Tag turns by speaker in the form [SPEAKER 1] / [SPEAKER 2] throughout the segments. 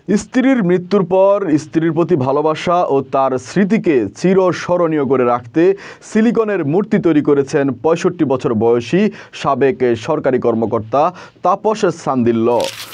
[SPEAKER 1] স্ত্রীর মৃত্যুর পর স্ত্রীর প্রতি ভালোবাসা ও তার স্মৃতিকে চিরস্মরণীয় করে রাখতে সিলিকনের মূর্তি তৈরি করেছেন ৬৫ বছর বয়সী সাবেক সরকারি কর্মকর্তা তাপস সান্দিল্য।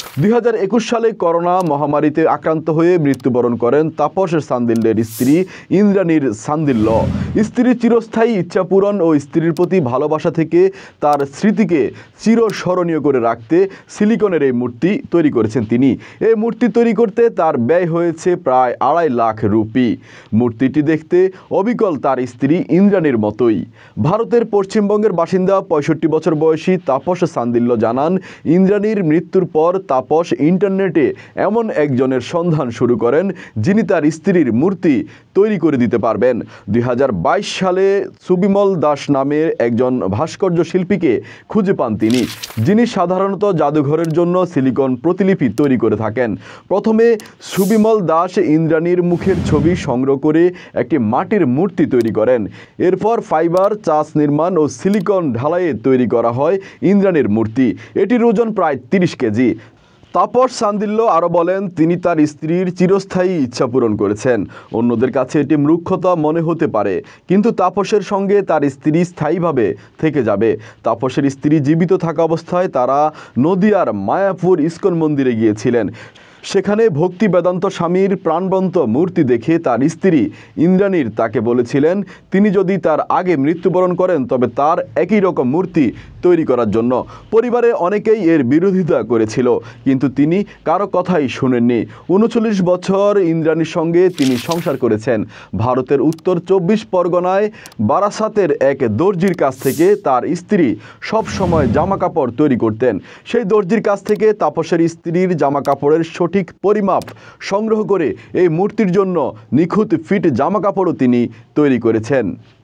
[SPEAKER 1] ২০২১ সালে করোনা মহামারীতে আক্রান্ত হয়ে মৃত্যুবরণ করেন তাপস সান্দিল্যের স্ত্রী ইন্দ্রাণীর সান্দিল্য। স্ত্রীর চিরস্থায়ী ইচ্ছা পূরণ ও স্ত্রীর প্রতি ভালোবাসা থেকে তার স্মৃতিকে চিরস্মরণীয় করে রাখতে সিলিকনের এই মূর্তি তৈরি করেছেন তিনি। এই মূর্তি তৈরি করতে তার ব্যয় হয়েছে প্রায় ২.৫ লাখ রুপি। মূর্তিটি দেখতে অবিকল তার স্ত্রী ইন্দ্রাণীর মতোই। ভারতের পশ্চিমবঙ্গের বাসিন্দা ৬৫ বছর বয়সী তাপস সান্দিল্য জানান, ইন্দ্রাণীর মৃত্যুর পর তাপস ইন্টারনেটে এমন একজনের সন্ধান শুরু করেন যিনি তার স্ত্রীর মূর্তি তৈরি করে দিতে পারবেন। ২০২২ সালে সুবিমল দাস নামের একজন ভাস্কর্য শিল্পীকে খুঁজে পান তিনি, যিনি সাধারণত জাদুঘরের জন্য সিলিকন প্রতিলিপি তৈরি করে থাকেন। প্রথমে সুবিমল দাস ইন্দ্রাণীর মুখের ছবি সংগ্রহ করে একটি মাটির মূর্তি তৈরি করেন। এরপর ফাইবার, চাষ নির্মাণ ও সিলিকন ঢালাইয়ে তৈরি করা হয় ইন্দ্রাণীর মূর্তি। এটির ওজন প্রায় ৩০ কেজি। তাপস সান্দিল্য আরও বলেন, তিনি তার স্ত্রীর চিরস্থায়ী ইচ্ছা পূরণ করেছেন। অন্যদের কাছে এটি মূর্খতা মনে হতে পারে, কিন্তু তাপসের সঙ্গে তার স্ত্রী স্থায়ীভাবে থেকে যাবে। তাপসের স্ত্রী জীবিত থাকা অবস্থায় তারা নদিয়ার মায়াপুর ইস্কন মন্দিরে গিয়েছিলেন। সেখানে ভক্তি বেদান্ত স্বামীর প্রাণবন্ত মূর্তি দেখে তার স্ত্রী ইন্দ্রাণীর তাকে বলেছিলেন, তিনি যদি তার আগে মৃত্যুবরণ করেন তবে তার একই রকম মূর্তি তৈরি করার জন্য। পরিবারে অনেকেই এর বিরোধিতা করেছিল, কিন্তু তিনি কারো কথাই শুনেননি। ৩৯ বছর ইন্দ্রাণীর সঙ্গে তিনি সংসার করেছেন। ভারতের উত্তর ২৪ পরগনায় বারাসাতের এক দর্জির কাছ থেকে তার স্ত্রী সব সময় জামা কাপড় তৈরি করতেন। সেই দর্জির কাছ থেকে তাপসের স্ত্রীর জামা কাপড়ের সঠিক পরিমাপ সংগ্রহ করে এই মূর্তির জন্য নিখুঁত ফিট জামা কাপড়ও তিনি তৈরি করেছেন।